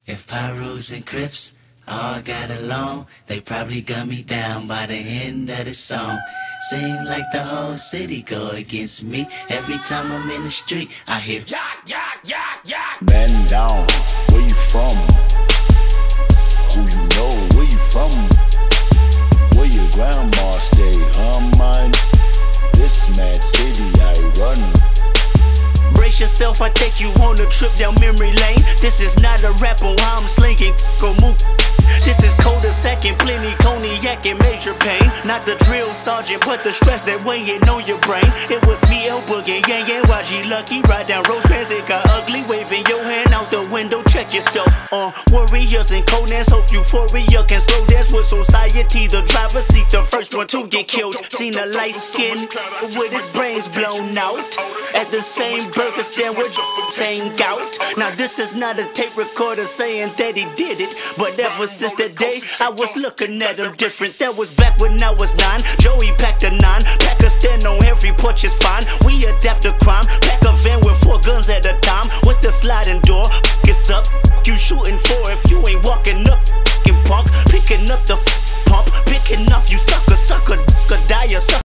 If Pyrus and Crips all got along, they probably gun me down by the end of the song. Seem like the whole city go against me. Every time I'm in the street, I hear yak, yak, yak, yak. Man down, where you from? Who you know, where you from? Where your grandma stay, man? This mad city I run. Brace yourself, I take you on a trip down memory lane. This is not a rap on how I'm slinging, go move. This is cul-de-sac and plenty cognac and major pain. Not the drill sergeant, but the stress that weighing on your brain. It was me, El Boogie, Yang Yang, YG Lucky. Ride down Rosecrans, it got ugly. Waving your hand out the window, check yourself. Warriors and Conans, hope euphoria can slow dance with society. The driver seat, the first one to get killed. Seen a light skin with his brains blown out. At the same burger stand with saying gout. Now this is not a tape recorder saying that he did it, but ever since that day I was looking at him different. That was back when I was 9. Joey packed a 9. Pack a stand on every porch is fine. We adapt to crime. Pack a van with 4 guns at a time with the sliding door. It's up, you shooting for if you ain't walking.